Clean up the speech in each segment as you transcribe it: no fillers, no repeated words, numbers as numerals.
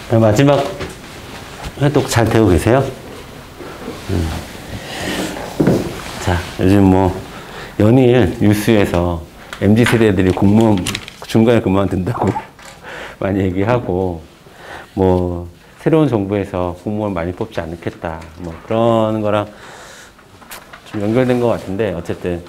마지막 회독 잘 되고 계세요? 자, 요즘 뭐 연일 뉴스에서 MZ세대들이 공무원 중간에 그만둔다고 많이 얘기하고, 뭐 새로운 정부에서 공무원 많이 뽑지 않겠다, 뭐 그런 거랑 좀 연결된 것 같은데, 어쨌든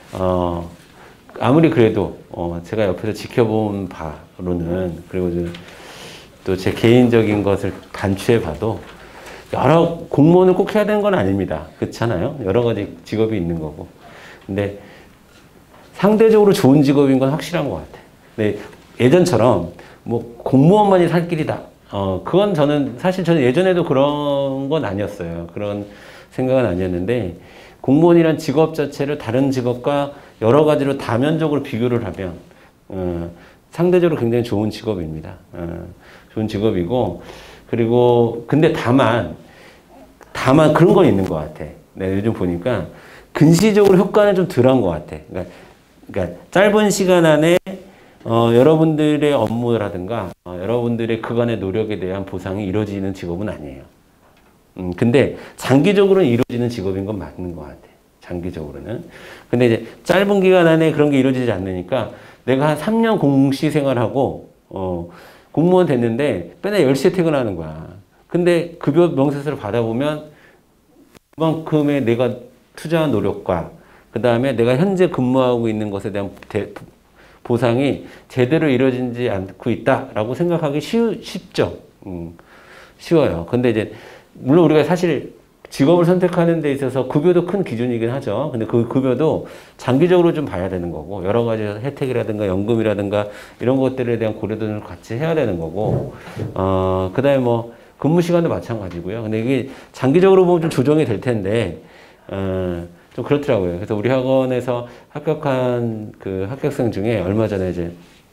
아무리 그래도 제가 옆에서 지켜본 바로는, 그리고 또 제 개인적인 것을 단추해 봐도 여러 공무원을 꼭 해야 되는 건 아닙니다. 그렇잖아요. 여러 가지 직업이 있는 거고. 근데 상대적으로 좋은 직업인 건 확실한 것 같아요. 근데 예전처럼 뭐 공무원만이 살 길이다. 그건 사실 저는 예전에도 그런 건 아니었어요. 그런 생각은 아니었는데, 공무원이란 직업 자체를 다른 직업과 여러 가지로 다면적으로 비교를 하면 상대적으로 굉장히 좋은 직업입니다. 좋은 직업이고, 그리고 근데 다만 그런 건 있는 것 같아. 내가 요즘 보니까 근시적으로 효과는 좀 덜한 것 같아. 그러니까 짧은 시간 안에 여러분들의 업무라든가 여러분들의 그간의 노력에 대한 보상이 이루어지는 직업은 아니에요. 근데 장기적으로는 이루어지는 직업인 건 맞는 것 같아. 장기적으로는. 근데 이제 짧은 기간 안에 그런 게 이루어지지 않으니까, 내가 한 3년 공시 생활하고 공무원 됐는데 맨날 10시에 퇴근하는 거야. 근데 급여 명세서를 받아보면 그만큼의 내가 투자한 노력과 그 다음에 내가 현재 근무하고 있는 것에 대한 보상이 제대로 이루어지지 않고 있다라고 생각하기 쉽죠. 쉬워요. 근데 이제 물론 우리가 사실 직업을 선택하는 데 있어서 급여도 큰 기준이긴 하죠. 근데 그 급여도 장기적으로 좀 봐야 되는 거고, 여러 가지 혜택이라든가 연금이라든가 이런 것들에 대한 고려도 같이 해야 되는 거고, 그 다음에 뭐 근무 시간도 마찬가지고요. 근데 이게 장기적으로 보면 좀 조정이 될 텐데, 좀 그렇더라고요. 그래서 우리 학원에서 합격한 그 합격생 중에 얼마 전에 이제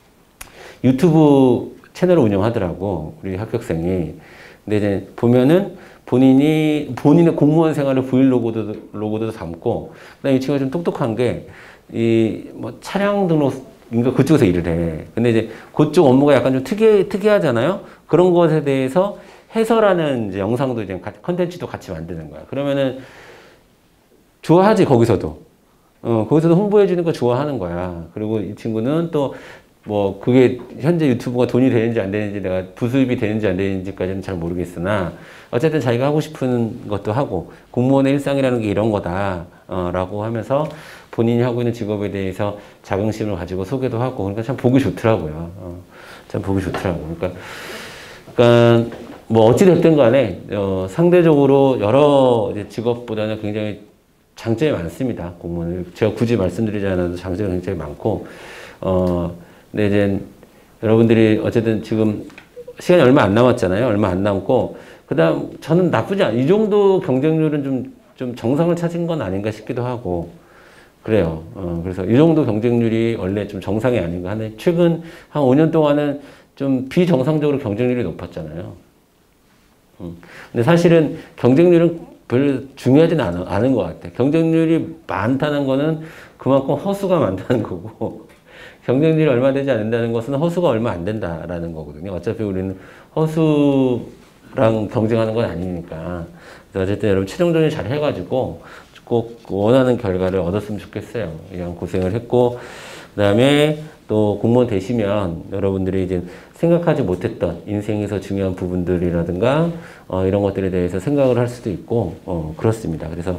유튜브 채널을 운영하더라고, 우리 합격생이. 근데 이제 보면은 본인의 공무원 생활을 브이로그도 담고, 그다음에 이 친구가 좀 똑똑한 게, 뭐 차량 등록인가 그쪽에서 일을 해. 근데 이제 그쪽 업무가 약간 좀 특이하잖아요. 그런 것에 대해서 해설하는 이제 영상도 이제 컨텐츠도 같이 만드는 거야. 그러면은 좋아하지, 거기서도. 거기서도 홍보해 주는 거 좋아하는 거야. 그리고 이 친구는 또 뭐 그게 현재 유튜브가 돈이 되는지 안 되는지, 내가 부수입이 되는지 안 되는지까지는 잘 모르겠으나, 어쨌든 자기가 하고 싶은 것도 하고, 공무원의 일상이라는 게 이런 거다 라고 하면서 본인이 하고 있는 직업에 대해서 자긍심을 가지고 소개도 하고, 그러니까 참 보기 좋더라고요. 참 보기 좋더라고요. 그러니까 뭐 어찌 됐든 간에 상대적으로 여러 직업보다는 굉장히 장점이 많습니다. 공무원은 제가 굳이 말씀드리지 않아도 장점이 굉장히 많고, 근데 이제 여러분들이 어쨌든 지금 시간이 얼마 안 남았잖아요. 얼마 안 남고, 그다음 저는 나쁘지 않아요. 이 정도 경쟁률은 좀 정상을 찾은 건 아닌가 싶기도 하고 그래요. 그래서 이 정도 경쟁률이 원래 좀 정상이 아닌가 하는데, 최근 한 5년 동안은 좀 비정상적으로 경쟁률이 높았잖아요. 근데 사실은 경쟁률은 별로 중요하지는 않은 것 같아요. 경쟁률이 많다는 거는 그만큼 허수가 많다는 거고, 경쟁률이 얼마 되지 않는다는 것은 허수가 얼마 안 된다라는 거거든요. 어차피 우리는 허수랑 경쟁하는 건 아니니까. 그래서 어쨌든 여러분 최종 정리 잘 해가지고 꼭 원하는 결과를 얻었으면 좋겠어요. 이런 고생을 했고, 그 다음에 또 공무원 되시면 여러분들이 이제 생각하지 못했던 인생에서 중요한 부분들이라든가 이런 것들에 대해서 생각을 할 수도 있고 그렇습니다. 그래서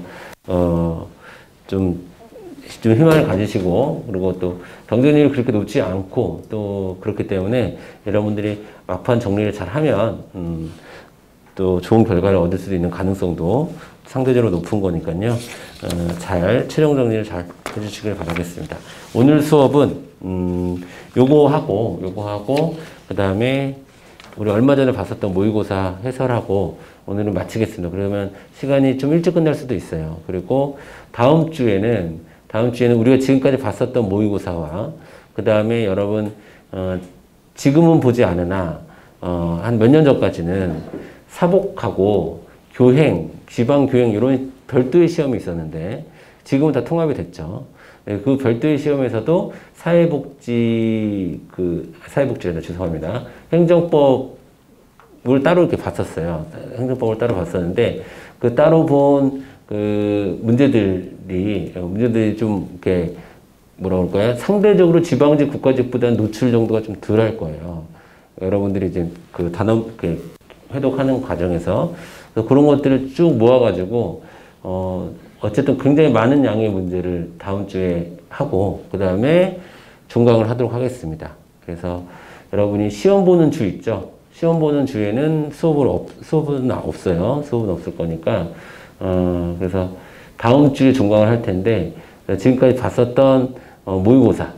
좀 희망을 가지시고, 그리고 또 경쟁률이 그렇게 높지 않고, 또 그렇기 때문에 여러분들이 막판 정리를 잘 하면 또 좋은 결과를 얻을 수 있는 가능성도 상대적으로 높은 거니까요. 잘 최종 정리를 잘 해주시길 바라겠습니다. 오늘 수업은 요거 하고 그 다음에 우리 얼마 전에 봤었던 모의고사 해설하고 오늘은 마치겠습니다. 그러면 시간이 좀 일찍 끝날 수도 있어요. 그리고 다음 주에는 우리가 지금까지 봤었던 모의고사와 그 다음에 여러분 지금은 보지 않으나 한 몇 년 전까지는 사복하고 교행, 지방교행 이런 별도의 시험이 있었는데 지금은 다 통합이 됐죠. 그 별도의 시험에서도 사회복지란다, 죄송합니다. 행정법에 행정법을 따로 이렇게 봤었어요. 행정법을 따로 봤었는데, 그 따로 본 그 문제들이 좀 이렇게 뭐라 그럴까요? 상대적으로 지방직, 국가직보다는 노출 정도가 좀 덜 할 거예요. 여러분들이 이제 그 단원, 회독하는 과정에서 그런 것들을 쭉 모아가지고, 어쨌든 굉장히 많은 양의 문제를 다음 주에 하고, 그 다음에 종강을 하도록 하겠습니다. 그래서 여러분이 시험 보는 주 있죠? 시험 보는 주에는 수업은 없어요. 수업은 없을 거니까. 그래서 다음 주에 종강을 할 텐데, 지금까지 봤었던 모의고사,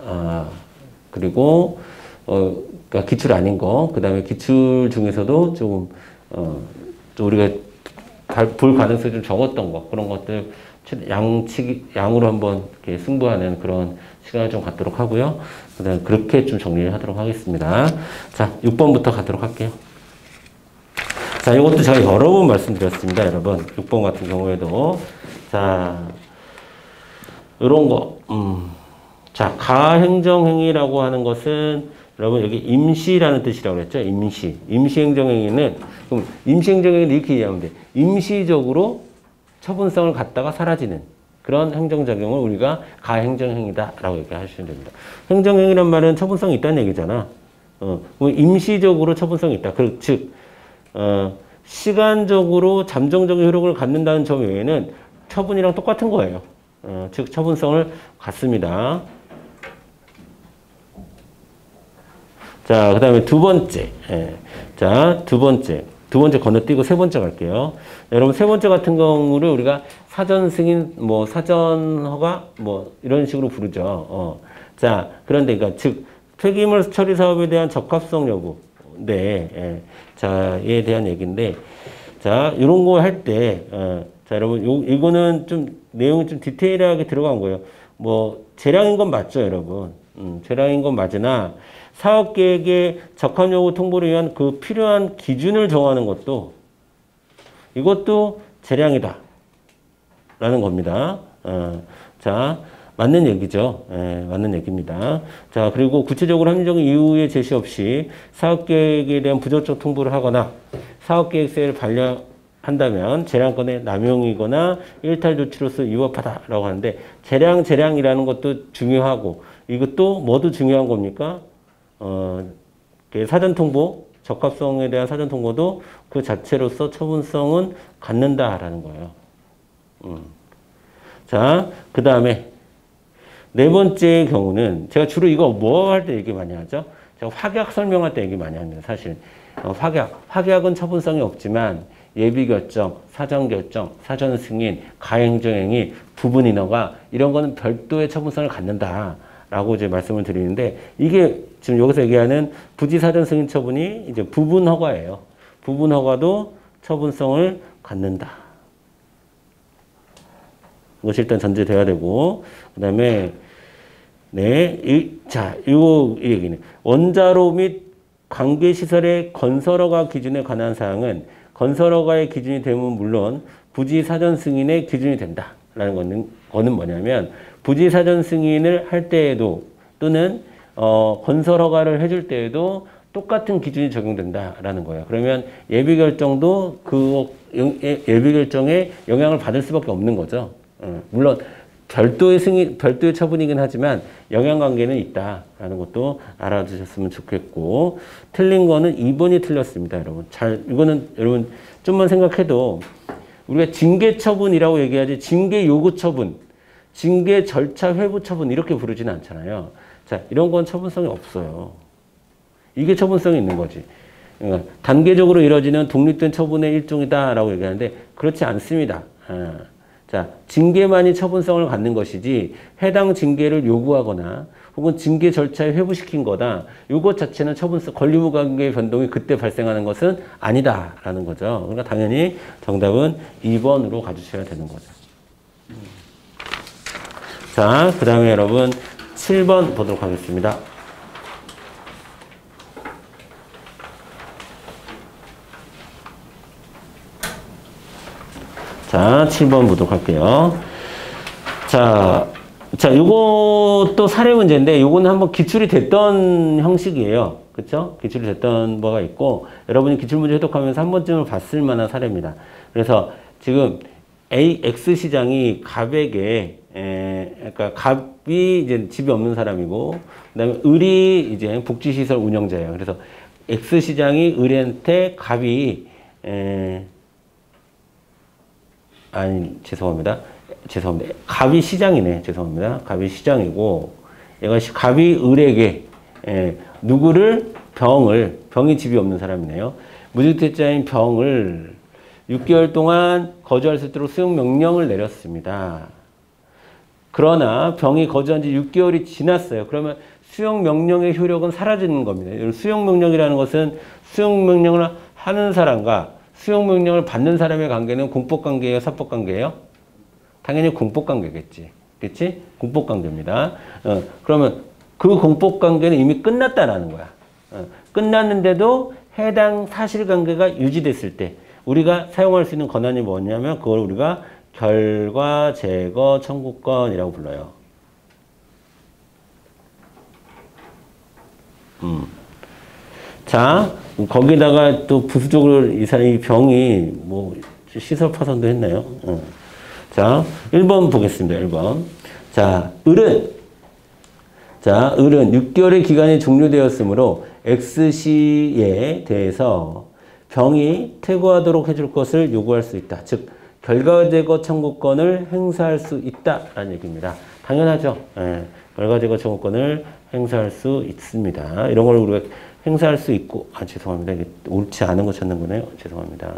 그리고, 그러니까 기출 아닌 거, 그 다음에 기출 중에서도 조금, 또 우리가 볼 가능성이 좀 적었던 거, 그런 것들 양으로 한번 이렇게 승부하는 그런 시간을 좀 갖도록 하고요. 그 다음에 그렇게 좀 정리를 하도록 하겠습니다. 자, 6번부터 가도록 할게요. 자, 이것도 제가 여러 번 말씀드렸습니다, 여러분. 6번 같은 경우에도. 자, 이런 거. 자, 가행정행위라고 하는 것은 여러분 여기 임시라는 뜻이라고 그랬죠? 임시. 임시행정행위는, 그럼 임시행정행위는 이렇게 이해하면 돼. 임시적으로 처분성을 갖다가 사라지는 그런 행정작용을 우리가 가행정행위다라고 얘기하시면 됩니다. 행정행위란 말은 처분성이 있다는 얘기잖아. 임시적으로 처분성이 있다. 즉, 시간적으로 잠정적인 효력을 갖는다는 점 외에는 처분이랑 똑같은 거예요. 즉, 처분성을 갖습니다. 자, 그 다음에 두 번째. 자, 두 번째 건너뛰고 세 번째 갈게요. 여러분, 세 번째 같은 경우를 우리가 사전 승인, 사전 허가, 이런 식으로 부르죠. 자, 그런데, 그러니까, 즉, 폐기물 처리 사업에 대한 적합성 여부. 네. 자에 대한 얘기인데, 자, 이런 거 할 때, 자, 여러분, 이거는 좀, 내용이 좀 디테일하게 들어간 거예요. 재량인 건 맞죠, 여러분? 재량인 건 맞으나, 사업계획의 적합 여부 통보를 위한 그 필요한 기준을 정하는 것도 이것도 재량이다 라는 겁니다. 자, 맞는 얘기죠. 맞는 얘기입니다. 자, 그리고 구체적으로 합리적인 이유의 제시 없이 사업계획에 대한 부적적 통보를 하거나 사업계획서를 반려한다면 재량권의 남용이거나 일탈 조치로서 위법하다라고 하는데, 재량이라는 것도 중요하고 이것도 뭐도 중요한 겁니까? 사전 통보, 적합성에 대한 사전 통보도 그 자체로서 처분성은 갖는다라는 거예요. 자, 그 다음에 네 번째의 경우는 제가 주로 이거 뭐 할 때 얘기 많이 하죠? 제가 확약 설명할 때 얘기 많이 합니다. 사실 확약은 처분성이 없지만 예비결정, 사전결정, 사전승인, 가행정행위, 부분인허가 이런 거는 별도의 처분성을 갖는다. 라고 이제 말씀을 드리는데, 이게 지금 여기서 얘기하는 부지사전 승인 처분이 이제 부분 허가예요. 부분 허가도 처분성을 갖는다. 이것이 일단 전제돼야 되고, 그 다음에, 네, 이 얘기는 원자로 및 관계시설의 건설허가 기준에 관한 사항은 건설허가의 기준이 되면 물론 부지사전 승인의 기준이 된다. 라는 거는 뭐냐면, 부지사전 승인을 할 때에도 또는 건설허가를 해줄 때에도 똑같은 기준이 적용된다라는 거예요. 그러면 예비결정도 예비결정에 영향을 받을 수밖에 없는 거죠. 물론 별도의 처분이긴 하지만 영향관계는 있다라는 것도 알아두셨으면 좋겠고, 틀린 거는 2번이 틀렸습니다, 여러분. 이거는 여러분 좀만 생각해도 우리가 징계처분이라고 얘기하지 징계 요구처분, 징계 절차 회부 처분 이렇게 부르지는 않잖아요. 자, 이런 건 처분성이 없어요. 이게 처분성이 있는 거지. 그러니까 단계적으로 이루어지는 독립된 처분의 일종이다라고 얘기하는데 그렇지 않습니다. 자, 징계만이 처분성을 갖는 것이지 해당 징계를 요구하거나 혹은 징계 절차에 회부시킨 거다. 이것 자체는 처분성, 권리무관계의 변동이 그때 발생하는 것은 아니다라는 거죠. 그러니까 당연히 정답은 2번으로 가주셔야 되는 거죠. 자, 그 다음에 여러분 7번 보도록 하겠습니다. 자, 7번 보도록 할게요. 자, 요것도 사례 문제인데, 요거는 한번 기출이 됐던 형식이에요. 그쵸? 기출이 됐던 바가 있고, 여러분이 기출문제 해독하면서 한 번쯤은 봤을 만한 사례입니다. 그래서 지금 X 시장이 갑에게, 그러니까 갑이 이제 집이 없는 사람이고, 그 다음에 을이 이제 복지시설 운영자예요. 그래서 X 시장이 을한테 갑이, 아니, 죄송합니다. 갑이 시장이네. 죄송합니다. 갑이 시장이고, 얘가 갑이 을에게, 누구를? 병이 집이 없는 사람이네요. 무주택자인 병을 6개월 동안 거주할 수 있도록 수용 명령을 내렸습니다. 그러나 병이 거주한 지 6개월이 지났어요. 그러면 수용 명령의 효력은 사라지는 겁니다. 수용 명령이라는 것은 수용 명령을 하는 사람과 수용 명령을 받는 사람의 관계는 공법 관계예요, 사법 관계예요? 당연히 공법 관계겠지. 그렇지? 공법 관계입니다. 그러면 그 공법 관계는 이미 끝났다라는 거야. 끝났는데도 해당 사실관계가 유지됐을 때 우리가 사용할 수 있는 권한이 뭐냐면 그걸 우리가 결과 제거 청구권이라고 불러요. 자, 거기다가 또 부수적으로 이 사람이 병이 뭐 시설 파손도 했나요? 자, 1번 보겠습니다. 1번. 자, 을은 6개월의 기간이 종료되었으므로 X씨에 대해서 병이 퇴거하도록 해줄 것을 요구할 수 있다. 즉, 결과제거 청구권을 행사할 수 있다라는 얘기입니다. 당연하죠. 결과제거 청구권을 행사할 수 있습니다. 이런 걸 우리가 행사할 수 있고, 죄송합니다. 이게 옳지 않은 거 찾는 거네요. 죄송합니다.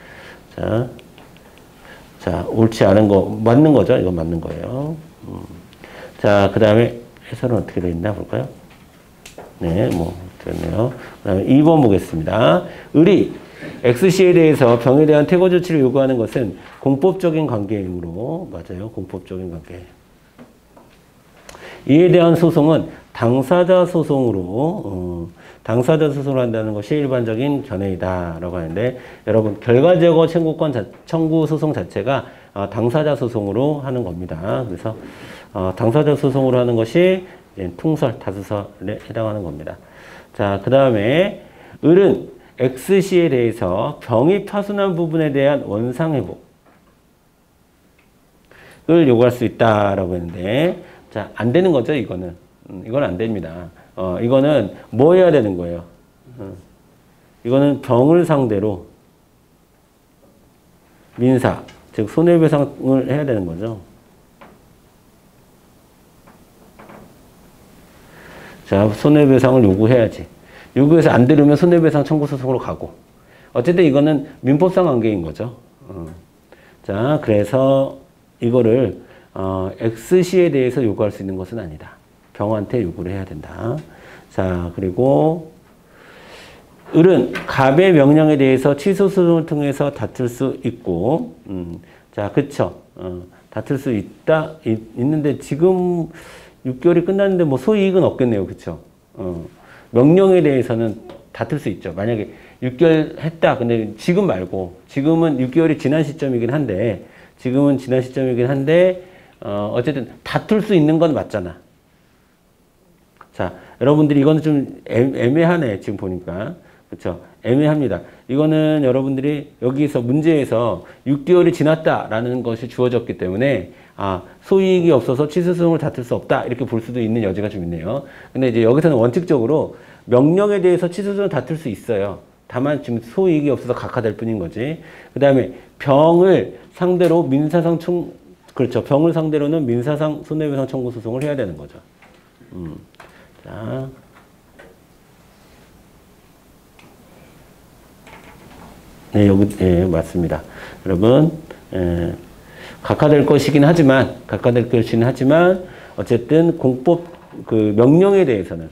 자, 옳지 않은 거, 맞는 거죠? 이건 맞는 거예요. 자, 그 다음에 해설은 어떻게 되어 있나 볼까요? 네, 됐네요. 그 다음에 2번 보겠습니다. 을이 X씨에 대해서 병에 대한 퇴거 조치를 요구하는 것은 공법적인 관계이므로, 맞아요. 공법적인 관계. 이에 대한 소송은 당사자 소송으로 한다는 것이 일반적인 견해이다라고 하는데, 여러분 결과제거 청구 소송 자체가 당사자 소송으로 하는 겁니다. 그래서 당사자 소송으로 하는 것이 풍설, 다수설에 해당하는 겁니다. 자, 그 다음에 을은 X씨에 대해서 병이 파손한 부분에 대한 원상회복을 요구할 수 있다라고 했는데, 자, 안 되는 거죠, 이거는. 이건 안 됩니다. 이거는 뭐 해야 되는 거예요? 이거는 병을 상대로 민사, 즉 손해배상을 해야 되는 거죠. 자, 손해배상을 요구해야지. 요구해서 안 들으면 손해배상 청구 소송으로 가고. 어쨌든 이거는 민법상 관계인 거죠. 자, 그래서 이거를 X씨에 대해서 요구할 수 있는 것은 아니다. 병한테 요구를 해야 된다. 자, 그리고 을은 갑의 명령에 대해서 취소 소송을 통해서 다툴 수 있고, 자, 그쵸. 다툴 수 있는데 지금 6개월이 끝났는데 뭐 소이익은 없겠네요. 그쵸. 명령에 대해서는 다툴 수 있죠. 만약에 6개월 했다. 근데 지금 말고, 지금은 6개월이 지난 시점이긴 한데, 어쨌든 다툴 수 있는 건 맞잖아. 자, 여러분들이 이거는 좀 애매하네. 지금 보니까. 그쵸? 애매합니다. 이거는 여러분들이 여기서 문제에서 6개월이 지났다라는 것이 주어졌기 때문에 소이익이 없어서 취소소송을 다툴 수 없다. 이렇게 볼 수도 있는 여지가 좀 있네요. 근데 이제 여기서는 원칙적으로 명령에 대해서 취소소송을 다툴 수 있어요. 다만 지금 소이익이 없어서 각하될 뿐인 거지. 그 다음에 병을 상대로 병을 상대로는 민사상 손해배상 청구 소송을 해야 되는 거죠. 자. 네, 예, 맞습니다. 여러분, 각하될 것이긴 하지만, 어쨌든 공법, 명령에 대해서는,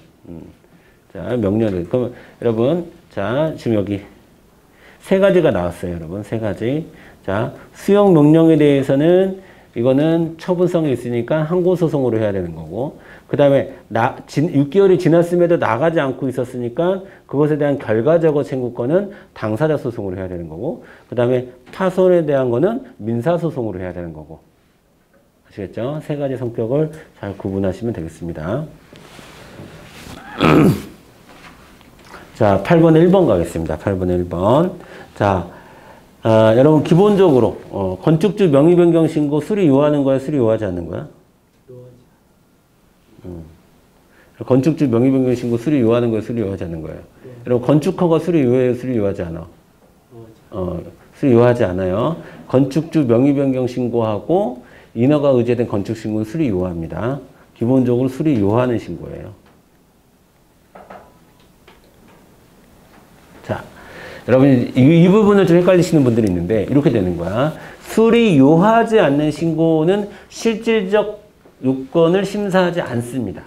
그러면 여러분, 자, 지금 여기 세 가지가 나왔어요, 여러분. 세 가지. 자, 수용 명령에 대해서는 이거는 처분성이 있으니까 항고소송으로 해야 되는 거고, 그 다음에 6개월이 지났음에도 나가지 않고 있었으니까 그것에 대한 결과제거 청구권은 당사자 소송으로 해야 되는 거고, 그 다음에 파손에 대한 거는 민사소송으로 해야 되는 거고. 아시겠죠? 세 가지 성격을 잘 구분하시면 되겠습니다. 자, 8번에 1번 가겠습니다. 8번에 1번. 자, 여러분, 기본적으로, 건축주 명의 변경 신고 수리 요하는 거야, 수리 요하지 않는 거야? 건축주 명의 변경 신고 수리 요하는 거야, 수리 요하지 않는 거예요? 여러분, 건축허가 수리 요해요, 수리 요하지 않아? 수리 요하지 않아요. 건축주 명의 변경 신고하고 인허가 의제된 건축 신고는 수리 요합니다. 기본적으로 수리 요하는 신고예요. 자, 여러분 이 부분을 좀 헷갈리시는 분들이 있는데 이렇게 되는 거야. 수리 요하지 않는 신고는 실질적 요건을 심사하지 않습니다.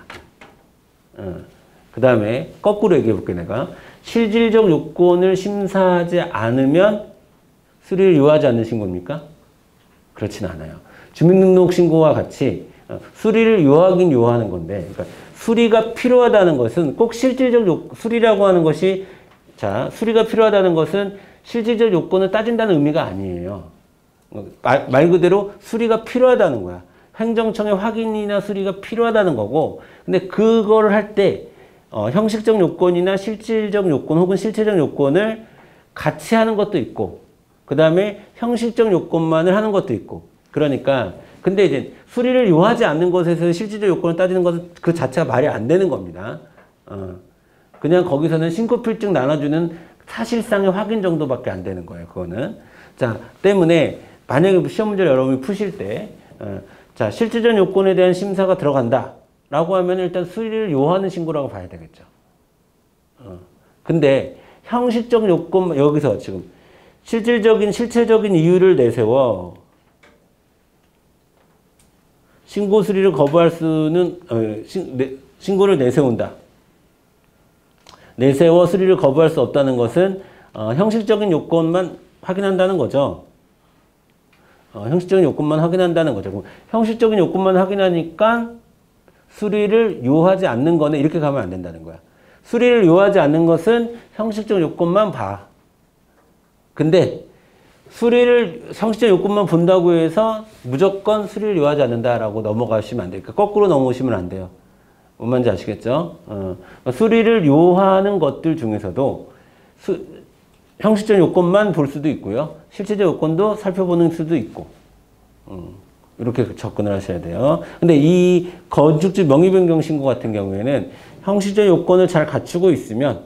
그 다음에 거꾸로 얘기해 볼게 내가. 실질적 요건을 심사하지 않으면 수리를 요하지 않는 신고입니까? 그렇진 않아요. 주민등록신고와 같이 수리를 요하긴 요하는 건데, 그러니까 수리가 필요하다는 것은 꼭 실질적 수리라고 하는 것이, 자, 수리가 필요하다는 것은 실질적 요건을 따진다는 의미가 아니에요. 말 그대로 수리가 필요하다는 거야. 행정청의 확인이나 수리가 필요하다는 거고, 근데 그거를 할 때 형식적 요건이나 실질적 요건 혹은 실체적 요건을 같이 하는 것도 있고, 그 다음에 형식적 요건만을 하는 것도 있고. 그러니까 근데 이제 수리를 요하지 않는 것에서 실질적 요건을 따지는 것은 그 자체가 말이 안 되는 겁니다. 그냥 거기서는 신고필증 나눠주는 사실상의 확인 정도밖에 안 되는 거예요. 그거는. 자, 때문에 만약에 시험 문제를 여러분이 푸실 때, 자, 실질적 요건에 대한 심사가 들어간다 라고 하면 일단 수리를 요하는 신고라고 봐야 되겠죠. 근데 형식적 요건, 여기서 지금 실체적인 이유를 내세워 신고 수리를 거부할 수는, 신고를 내세운다. 내세워 수리를 거부할 수 없다는 것은 형식적인 요건만 확인한다는 거죠. 형식적인 요건만 확인한다는 거죠. 그럼 형식적인 요건만 확인하니까 수리를 요하지 않는 거네. 이렇게 가면 안 된다는 거야. 수리를 요하지 않는 것은 형식적 요건만 봐. 근데 수리를 형식적 요건만 본다고 해서 무조건 수리를 요하지 않는다라고 넘어가시면 안 돼요. 그러니까 거꾸로 넘어오시면 안 돼요. 뭔 말인지 아시겠죠? 수리를 요하는 것들 중에서도 형식적 요건만 볼 수도 있고요. 실체적 요건도 살펴보는 수도 있고. 이렇게 접근을 하셔야 돼요. 근데 이 건축주 명의 변경 신고 같은 경우에는 형식적 요건을 잘 갖추고 있으면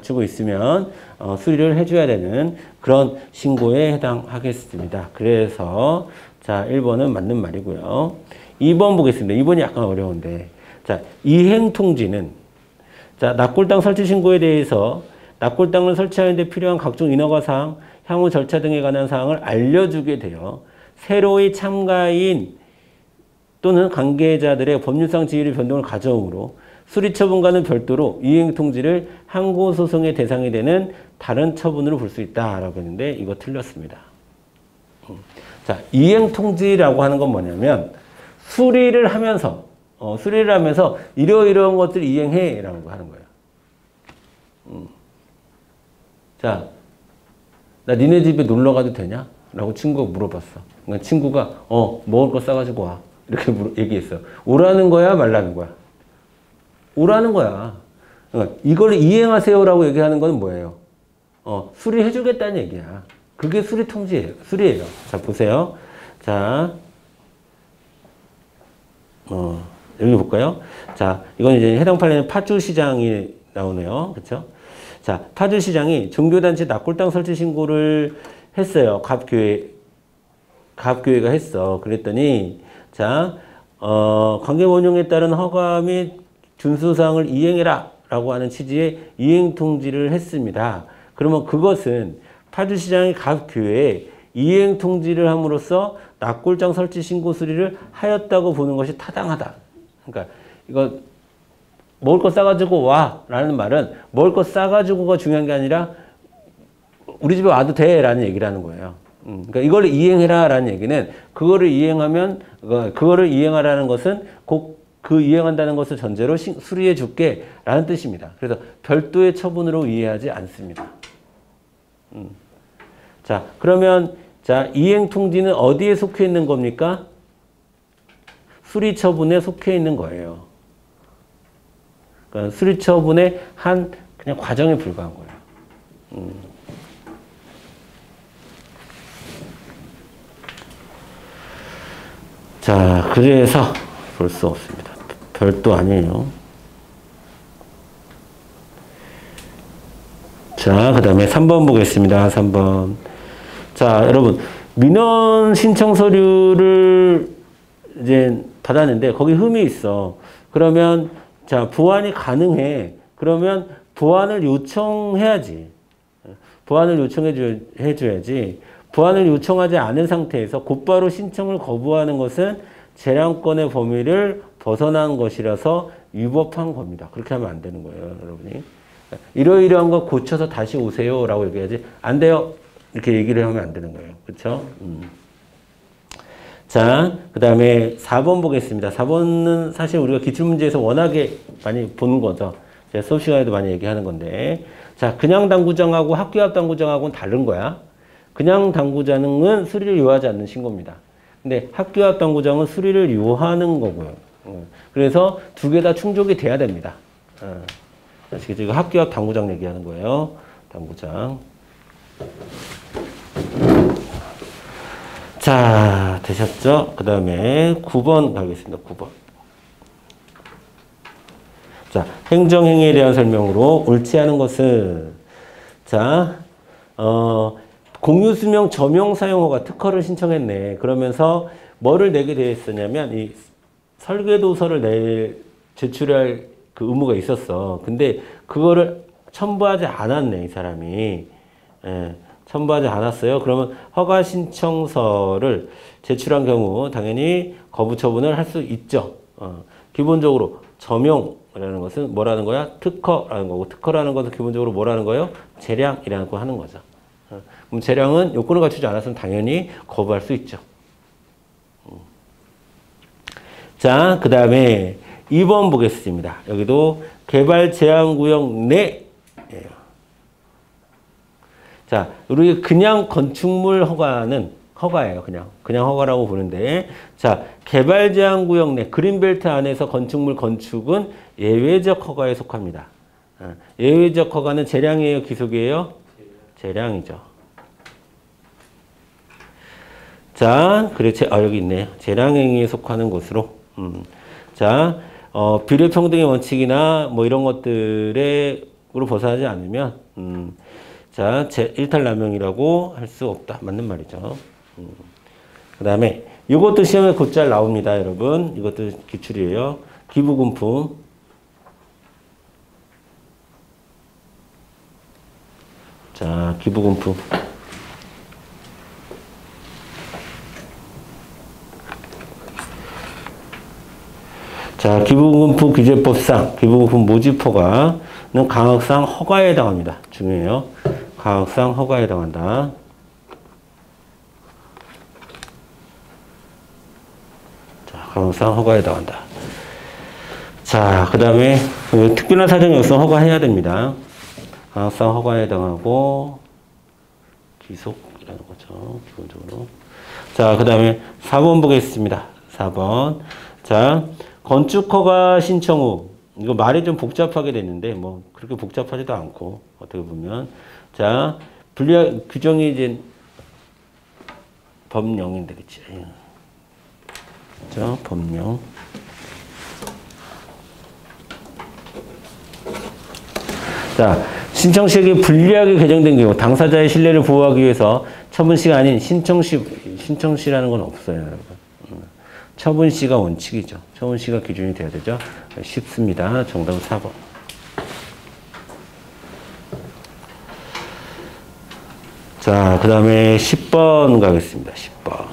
수리를 해줘야 되는 그런 신고에 해당하겠습니다. 그래서 자, 1번은 맞는 말이고요. 2번 보겠습니다. 2번이 약간 어려운데, 자, 이행통지는 자, 납골당 설치 신고에 대해서 납골당을 설치하는 데 필요한 각종 인허가 사항, 향후 절차 등에 관한 사항을 알려주게 되어 새로이 참가인 또는 관계자들의 법률상 지위의 변동을 가져오므로 수리처분과는 별도로 이행통지를 항고소송의 대상이 되는 다른 처분으로 볼 수 있다라고 했는데 이거 틀렸습니다. 자, 이행통지라고 하는 건 뭐냐면 수리를 하면서 이러이러한 것들 이행해 라고 하는 거예요. 자, 나 니네 집에 놀러 가도 되냐? 라고 친구가 물어봤어. 그러니까 친구가 먹을 거 싸가지고 와. 이렇게 얘기했어. 오라는 거야 말라는 거야? 오라는 거야. 그러니까 이걸 이행하세요라고 얘기하는 건 뭐예요? 수리해주겠다는 얘기야. 그게 수리예요. 자, 보세요. 자, 여기 볼까요? 자, 이건 이제 해당 판례는 파주시장이 나오네요. 그쵸? 자, 파주시장이 종교단체 납골당 설치 신고를 했어요. 갑교회가 했어. 그랬더니, 자, 관계원용에 따른 허가 및 준수사항을 이행해라 라고 하는 취지의 이행통지를 했습니다. 그러면 그것은 파주시장의 갑교회에 이행통지를 함으로써 납골당 설치 신고 수리를 하였다고 보는 것이 타당하다. 그러니까 이거 먹을 거 싸가지고 와 라는 말은 먹을 거 싸가지고가 중요한 게 아니라 우리 집에 와도 돼 라는 얘기를 하는 거예요. 그러니까 이걸 이행해라 라는 얘기는 그거를 이행하라는 것은 꼭 그 이행한다는 것을 전제로 수리해 줄게 라는 뜻입니다. 그래서 별도의 처분으로 이해하지 않습니다. 자, 그러면 자, 이행통지는 어디에 속해 있는 겁니까? 수리처분에 속해 있는 거예요. 그러니까 수리처분의 한 그냥 과정에 불과한 거예요. 자, 그래서 볼 수 없습니다. 별도 아니에요. 자, 그 다음에 3번 보겠습니다. 3번. 자, 여러분, 민원 신청 서류를 이제 받았는데, 거기 흠이 있어. 그러면, 자, 보완이 가능해. 그러면 보완을 요청해야지. 보완을 요청해줘야지. 보완을 요청하지 않은 상태에서 곧바로 신청을 거부하는 것은 재량권의 범위를 벗어난 것이라서 위법한 겁니다. 그렇게 하면 안 되는 거예요, 여러분이. 이러이러한 거 고쳐서 다시 오세요 라고 얘기하지, 안 돼요 이렇게 얘기를 하면 안 되는 거예요. 그렇죠? 자, 그 다음에 4번 보겠습니다. 4번은 사실 우리가 기출문제에서 워낙에 많이 보는 거죠. 제가 수업 시간에도 많이 얘기하는 건데, 자, 그냥 당구장하고 학교 앞 당구장하고는 다른 거야. 그냥 당구장은 수리를 요하지 않는 신고입니다. 근데 학교 앞 당구장은 수리를 요하는 거고요. 그래서 두 개 다 충족이 돼야 됩니다. 지금 학교 앞 당구장 얘기하는 거예요. 당구장. 자, 되셨죠? 그 다음에 9번 가겠습니다. 9번. 자, 행정행위에 대한 설명으로 옳지 않은 것은, 자, 공유수명 저명 사용허가 특허를 신청했네. 그러면서 뭐를 내게 되어 있었냐면, 이 설계도서를 제출할 그 의무가 있었어. 근데 그거를 첨부하지 않았네, 이 사람이. 예, 첨부하지 않았어요. 그러면 허가 신청서를 제출한 경우 당연히 거부 처분을 할 수 있죠. 기본적으로 저명이라는 것은 뭐라는 거야? 특허라는 거고, 특허라는 것은 기본적으로 뭐라는 거예요? 재량이라는 거 하는 거죠. 그럼 재량은 요건을 갖추지 않았으면 당연히 거부할 수 있죠. 자, 그 다음에 2번 보겠습니다. 여기도 개발 제한구역 내예요. 자, 우리 그냥 건축물 허가는 허가예요. 그냥 허가라고 보는데, 자, 개발 제한구역 내 그린벨트 안에서 건축물 건축은 예외적 허가에 속합니다. 예외적 허가는 재량이에요, 기속이에요? 재량이죠. 자, 그래, 여기 있네요. 재량행위에 속하는 것으로. 자, 비례평등의 원칙이나 뭐 이런 것들으로 벗어나지 않으면, 자, 일탈남용이라고 할 수 없다. 맞는 말이죠. 그 다음에 이것도 시험에 곧잘 나옵니다, 여러분. 이것도 기출이에요. 기부금품. 자, 기부금품. 자, 기부금품 규제법상 기부금품 모집 허가는 강학상 허가에 해당합니다. 중요해요. 강학상 허가에 해당한다. 자, 강학상 허가에 해당한다. 자, 그 다음에 특별한 사정 요소 허가해야 됩니다. 강학상 허가에 해당하고 기속이라는 거죠. 기본적으로. 자, 그 다음에 4번 보겠습니다. 4번. 자, 건축허가 신청 후, 이거 말이 좀 복잡하게 됐는데, 뭐, 그렇게 복잡하지도 않고, 어떻게 보면. 자, 규정이 이제 법령인데, 그치? 자, 법령. 자, 신청 시에게 불리하게 개정된 경우, 당사자의 신뢰를 보호하기 위해서 처분시가 아닌 신청시라는 건 없어요, 여러분. 처분시가 원칙이죠. 처분시가 기준이 돼야 되죠. 쉽습니다. 정답은 4번. 자, 그 다음에 10번 가겠습니다. 10번.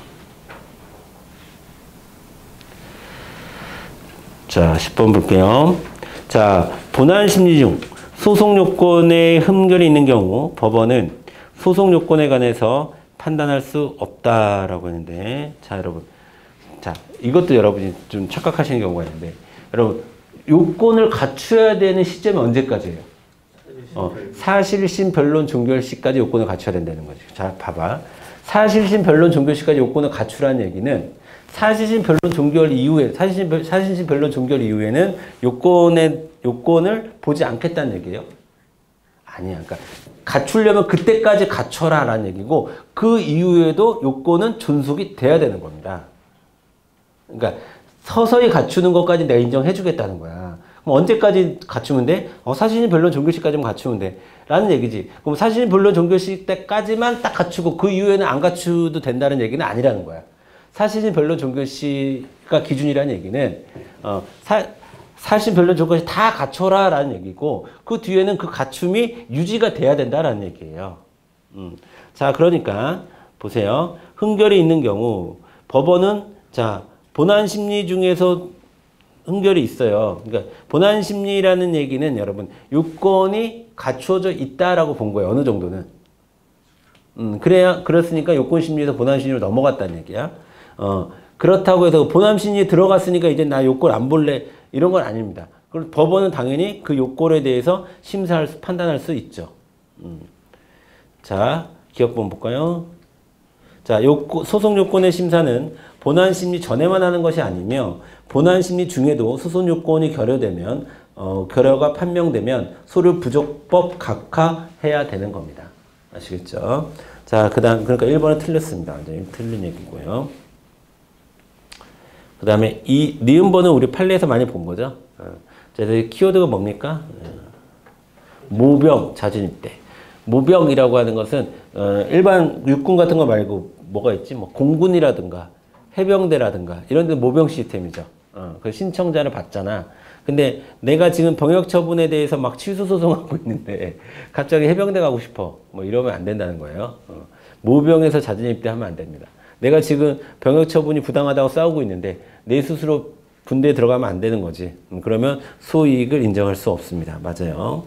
자, 10번 볼게요. 자, 본안심리 중 소송 요건에 흠결이 있는 경우 법원은 소송 요건에 관해서 판단할 수 없다라고 했는데, 자, 여러분. 자, 이것도 여러분이 좀 착각하시는 경우가 있는데, 여러분, 요건을 갖춰야 되는 시점이 언제까지예요? 사실심 변론 종결 시까지 요건을 갖춰야 된다는 거죠. 자, 봐봐. 사실심 변론 종결 시까지 요건을 갖추라는 얘기는 사실심 변론 종결 이후에, 사실심 변론 종결 이후에는 요건을 보지 않겠다는 얘기예요. 아니야. 그러니까 갖추려면 그때까지 갖춰라라는 얘기고 그 이후에도 요건은 존속이 돼야 되는 겁니다. 그러니까 서서히 갖추는 것까지 내가 인정해 주겠다는 거야. 그럼 언제까지 갖추면 돼? 사신이 변론 종결시까지만 갖추면 돼. 라는 얘기지. 그럼 사신이 변론 종결시 때까지만 딱 갖추고 그 이후에는 안 갖추도 된다는 얘기는 아니라는 거야. 사신이 변론 종결시가 기준이라는 얘기는 사신 변론 종결시 다 갖춰라 라는 얘기고 그 뒤에는 그 갖춤이 유지가 돼야 된다라는 얘기예요. 자, 그러니까 보세요. 흥결이 있는 경우 법원은 자 본안 심리 중에서 흥결이 있어요. 그러니까 본안 심리라는 얘기는 여러분 요건이 갖추어져 있다라고 본 거예요. 어느 정도는. 그랬으니까 요건 심리에서 본안 심리로 넘어갔다는 얘기야. 그렇다고 해서 본안 심리에 들어갔으니까 이제 나 요건 안 볼래 이런 건 아닙니다. 그럼 법원은 당연히 그 요건에 대해서 판단할 수 있죠. 자, 기억본 볼까요? 자, 소송 요건의 심사는 본안 심리 전에만 하는 것이 아니며 본안 심리 중에도 소송 요건이 결여되면 결여가 판명되면 소류 부족법 각하해야 되는 겁니다. 아시겠죠? 자, 그다음 그러니까 1번은 틀렸습니다. 완전히 틀린 얘기고요. 그다음에 이 니은번은 우리 판례에서 많이 본 거죠. 그래서 키워드가 뭡니까? 모병 자진입대. 모병이라고 하는 것은 일반 육군 같은 거 말고 뭐가 있지? 뭐 공군이라든가 해병대라든가 이런 데 모병 시스템이죠. 그 신청자를 받잖아. 근데 내가 지금 병역 처분에 대해서 막 취소 소송하고 있는데 갑자기 해병대 가고 싶어. 뭐 이러면 안 된다는 거예요. 모병에서 자진 입대하면 안 됩니다. 내가 지금 병역 처분이 부당하다고 싸우고 있는데 내 스스로 군대에 들어가면 안 되는 거지. 그러면 소이익을 인정할 수 없습니다. 맞아요.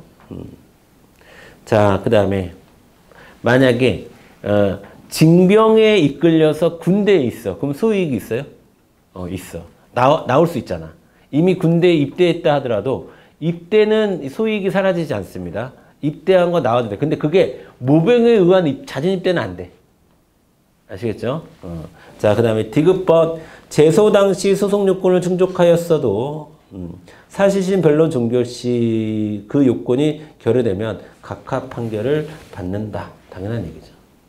자, 그 다음에 만약에 징병에 이끌려서 군대에 있어. 그럼 소이익이 있어요? 있어. 나올 수 있잖아. 이미 군대에 입대했다 하더라도 입대는 소이익이 사라지지 않습니다. 입대한 거 나와도 돼. 근데 그게 모병에 의한 자진 입대는 안 돼. 아시겠죠? 자, 그 다음에 디귿번 제소 당시 소송 요건을 충족하였어도 사실심 변론 종결 시 그 요건이 결여되면 각하 판결을 받는다. 당연한 얘기죠.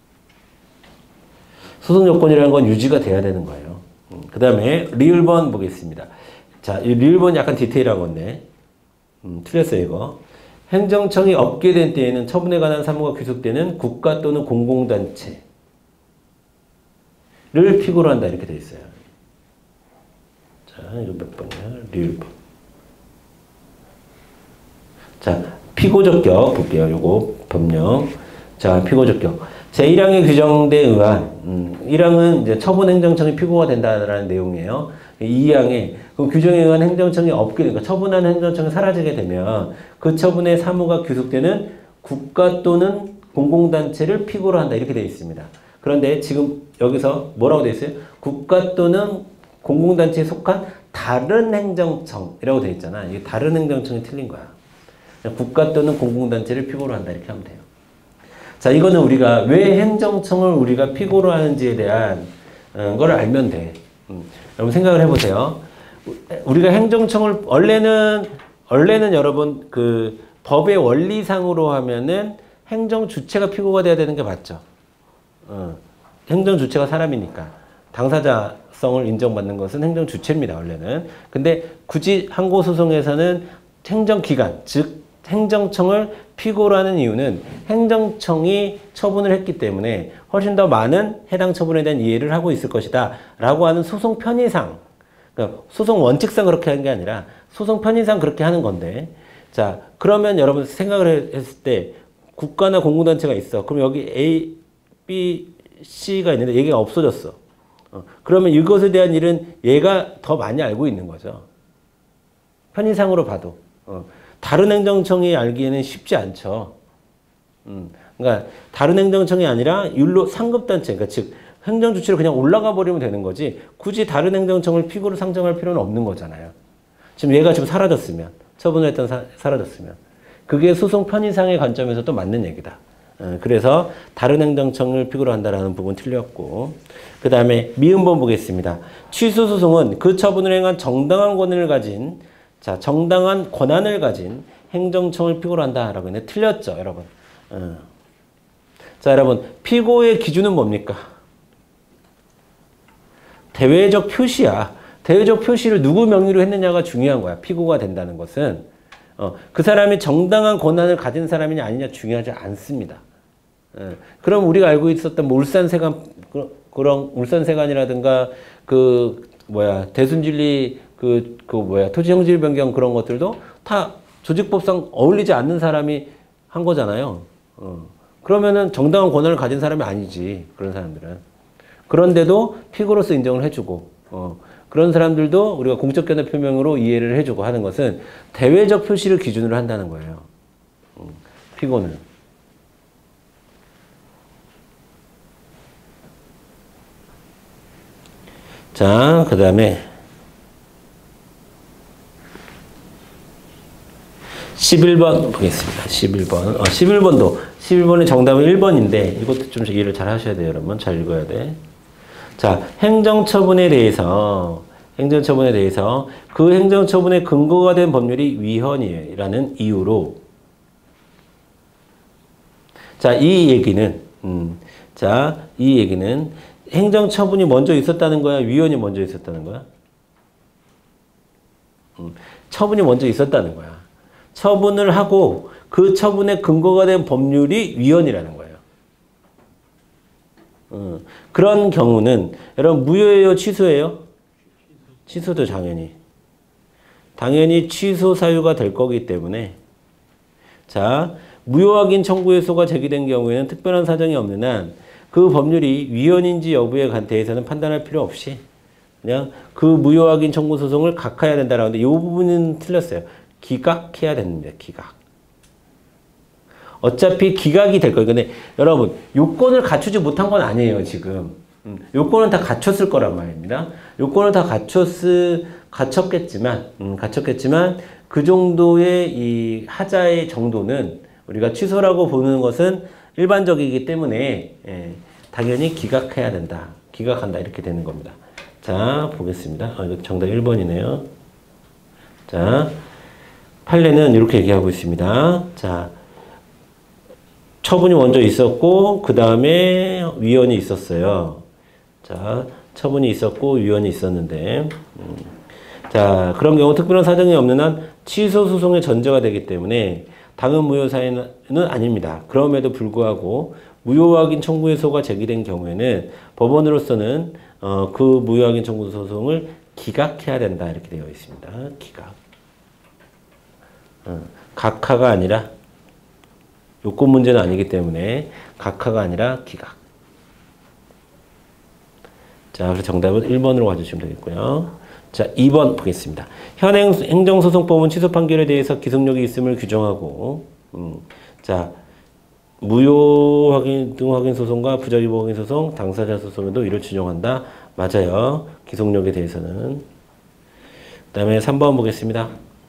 소송 요건이라는 건 유지가 돼야 되는 거예요. 그 다음에 리을번 보겠습니다. 자, 이 리을번 약간 디테일한 건데 틀렸어요 이거. 행정청이 없게 된 때에는 처분에 관한 사무가 귀속되는 국가 또는 공공단체를 피고로 한다 이렇게 돼 있어요. 자, 이거 몇 번이야? 리을번. 자, 피고적격 볼게요. 요거 법령. 자, 피고적격. 제1항에 규정대에 의한 1항은 이제 처분 행정청이 피고가 된다라는 내용이에요. 2항에 그 규정에 의한 행정청이 없게 되니까 처분하는 행정청이 사라지게 되면 그 처분의 사무가 귀속되는 국가 또는 공공단체를 피고로 한다 이렇게 되어 있습니다. 그런데 지금 여기서 뭐라고 되어 있어요? 국가 또는 공공단체에 속한 다른 행정청이라고 되어 있잖아. 이게 다른 행정청이 틀린 거야. 국가 또는 공공단체를 피고로 한다 이렇게 하면 돼요. 자, 이거는 우리가 왜 행정청을 우리가 피고로 하는지에 대한 걸 알면 돼. 여러분 생각을 해보세요. 우리가 행정청을 원래는 여러분 그 법의 원리상으로 하면은 행정 주체가 피고가 돼야 되는 게 맞죠. 행정 주체가 사람이니까 당사자성을 인정받는 것은 행정 주체입니다. 원래는. 근데 굳이 항고소송에서는 행정기관 즉 행정청을 피고로 하는 이유는 행정청이 처분을 했기 때문에 훨씬 더 많은 해당 처분에 대한 이해를 하고 있을 것이다 라고 하는 소송 편의상, 그러니까 소송 원칙상 그렇게 하는 게 아니라 소송 편의상 그렇게 하는 건데, 자, 그러면 여러분 생각을 했을 때 국가나 공공단체가 있어. 그럼 여기 A, B, C가 있는데 얘가 없어졌어. 그러면 이것에 대한 일은 얘가 더 많이 알고 있는 거죠. 편의상으로 봐도. 다른 행정청이 알기에는 쉽지 않죠. 그러니까 다른 행정청이 아니라 율로 상급단체, 그러니까 즉 행정주체로 그냥 올라가 버리면 되는 거지 굳이 다른 행정청을 피고로 상정할 필요는 없는 거잖아요. 지금 얘가 지금 사라졌으면, 처분을 했던 사라졌으면 그게 소송 편의상의 관점에서 또 맞는 얘기다. 그래서 다른 행정청을 피고로 한다라는 부분 틀렸고, 그 다음에 미음본 보겠습니다. 취소소송은 그 처분을 행한 정당한 권한을 가진, 자, 정당한 권한을 가진 행정청을 피고로 한다라고 했는데 틀렸죠, 여러분. 자, 여러분 피고의 기준은 뭡니까? 대외적 표시야. 대외적 표시를 누구 명의로 했느냐가 중요한 거야. 피고가 된다는 것은 그 사람이 정당한 권한을 가진 사람이냐 아니냐 중요하지 않습니다. 그럼 우리가 알고 있었던 뭐 울산세관 그런 울산세관이라든가 대순진리 토지형질 변경 그런 것들도 다 조직법상 어울리지 않는 사람이 한 거잖아요. 그러면은 정당한 권한을 가진 사람이 아니지, 그런 사람들은. 그런데도 피고로서 인정을 해주고, 그런 사람들도 우리가 공적 견해 표명으로 이해를 해주고 하는 것은 대외적 표시를 기준으로 한다는 거예요. 피고는. 자, 그 다음에 11번 보겠습니다. 11번. 11번의 정답은 1번인데 이것도 좀 이해를 잘 하셔야 돼요, 여러분. 잘 읽어야 돼. 자, 행정처분에 대해서 그 행정처분의 근거가 된 법률이 위헌이라는 이유로 이 얘기는 행정처분이 먼저 있었다는 거야? 위헌이 먼저 있었다는 거야? 처분이 먼저 있었다는 거야. 처분을 하고 그 처분의 근거가 된 법률이 위헌이라는 거예요. 그런 경우는 여러분 무효예요? 취소예요? 취소도 당연히 취소 사유가 될 거기 때문에 자, 무효 확인 청구 해소가 제기된 경우에는 특별한 사정이 없는 한 그 법률이 위헌인지 여부에 대해서는 판단할 필요 없이 그냥 그 무효 확인 청구 소송을 각하해야 된다라고 하는데 이 부분은 틀렸어요. 기각해야 됩니다. 기각. 어차피 기각이 될 거예요. 근데 여러분 요건을 갖추지 못한 건 아니에요. 지금. 요건은 다 갖췄을 거란 말입니다. 요건을 다 갖췄겠지만 그 정도의 이 하자의 정도는 우리가 취소라고 보는 것은 일반적이기 때문에 당연히 기각해야 된다. 기각한다. 이렇게 되는 겁니다. 자, 보겠습니다. 이거 정답 1번이네요. 자, 판례는 이렇게 얘기하고 있습니다. 자, 처분이 먼저 있었고 그 다음에 위헌이 있었어요. 자, 처분이 있었고 위헌이 있었는데 자, 그런 경우 특별한 사정이 없는 한 취소 소송의 전제가 되기 때문에 당은 무효 사유는 아닙니다. 그럼에도 불구하고 무효 확인 청구 해소가 제기된 경우에는 법원으로서는 그 무효 확인 청구 소송을 기각해야 된다. 이렇게 되어 있습니다. 기각. 각하가 아니라 요건 문제는 아니기 때문에 각하가 아니라 기각. 자, 그래서 정답은 1번으로 가주시면 되겠고요. 자, 2번 보겠습니다. 현행 행정소송법은 취소 판결에 대해서 기속력이 있음을 규정하고, 자, 무효 확인 등 확인 소송과 부작위 확인 소송, 당사자 소송에도 이를 준용한다. 맞아요. 기속력에 대해서는. 그 다음에 3번 보겠습니다.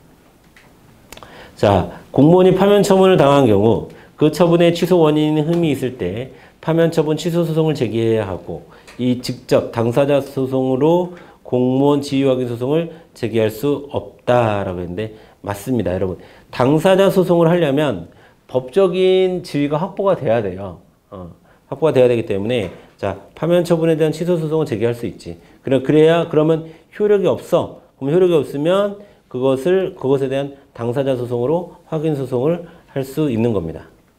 자, 공무원이 파면 처분을 당한 경우 그 처분의 취소 원인인 흠이 있을 때 파면 처분 취소 소송을 제기해야 하고 이 직접 당사자 소송으로 공무원 지위 확인 소송을 제기할 수 없다라고 했는데 맞습니다. 여러분 당사자 소송을 하려면 법적인 지위가 확보가 돼야 돼요. 확보가 돼야 되기 때문에 자, 파면 처분에 대한 취소 소송을 제기할 수 있지. 그러면 효력이 없어. 그럼 효력이 없으면 그것에 대한 당사자 소송으로 확인 소송을 할 수 있는 겁니다.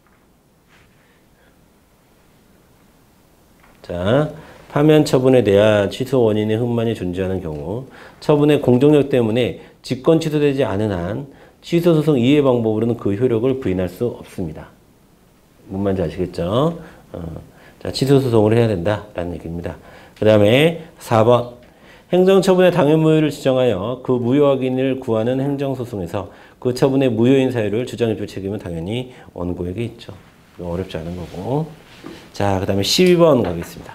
자, 파면 처분에 대한 취소 원인의 흠만이 존재하는 경우 처분의 공정력 때문에 직권 취소되지 않은 한 취소 소송 이해 방법으로는 그 효력을 부인할 수 없습니다. 뭔 말인지 아시겠죠? 자, 취소 소송을 해야 된다라는 얘기입니다. 그 다음에 4번 행정처분의 당연무효를 지정하여 그 무효 확인을 구하는 행정소송에서 그 처분의 무효인 사유를 주장해줄 책임은 당연히 원고에게 있죠. 어렵지 않은 거고. 자, 그 다음에 12번 가겠습니다.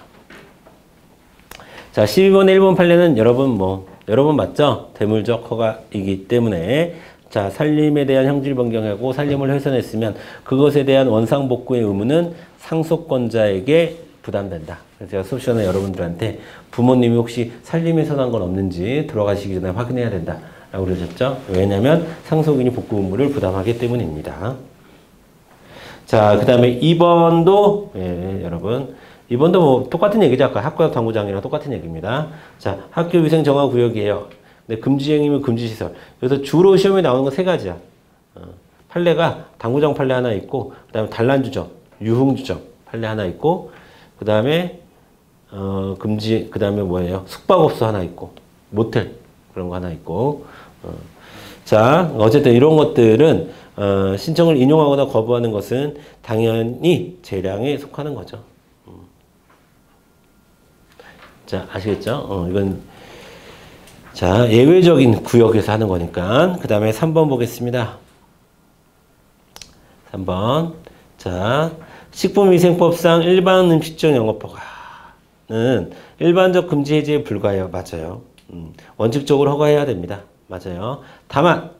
자, 12번의 1번 판례는 여러분 맞죠? 대물적 허가이기 때문에 자, 살림에 대한 형질 변경하고 살림을 훼손했으면 그것에 대한 원상복구의 의무는 상속권자에게 부담된다. 그래서 제가 수업 시간에 여러분들한테 부모님이 혹시 살림에 선한 건 없는지 들어가시기 전에 확인해야 된다 라고 그러셨죠? 왜냐하면 상속인이 복구 의무를 부담하기 때문입니다. 자, 그 다음에 2번도, 예, 여러분. 2번도 뭐 똑같은 얘기죠. 아까 학교역 당구장이랑 똑같은 얘기입니다. 자, 학교위생 정화구역이에요. 근데 금지행위면 금지시설. 여기서 주로 시험에 나오는 건 세 가지야. 판례가 당구장 판례 하나 있고, 그 다음에 단란주점, 유흥주점 판례 하나 있고, 그 다음에, 그 다음에 뭐예요? 숙박업소 하나 있고, 모텔 그런 거 하나 있고, 자, 어쨌든 이런 것들은, 신청을 인용하거나 거부하는 것은 당연히 재량에 속하는 거죠. 자, 아시겠죠? 이건, 자, 예외적인 구역에서 하는 거니까. 그 다음에 3번 보겠습니다. 3번. 자, 식품위생법상 일반 음식점 영업허가는 일반적 금지 해제에 불과해요. 맞아요. 원칙적으로 허가해야 됩니다. 맞아요. 다만,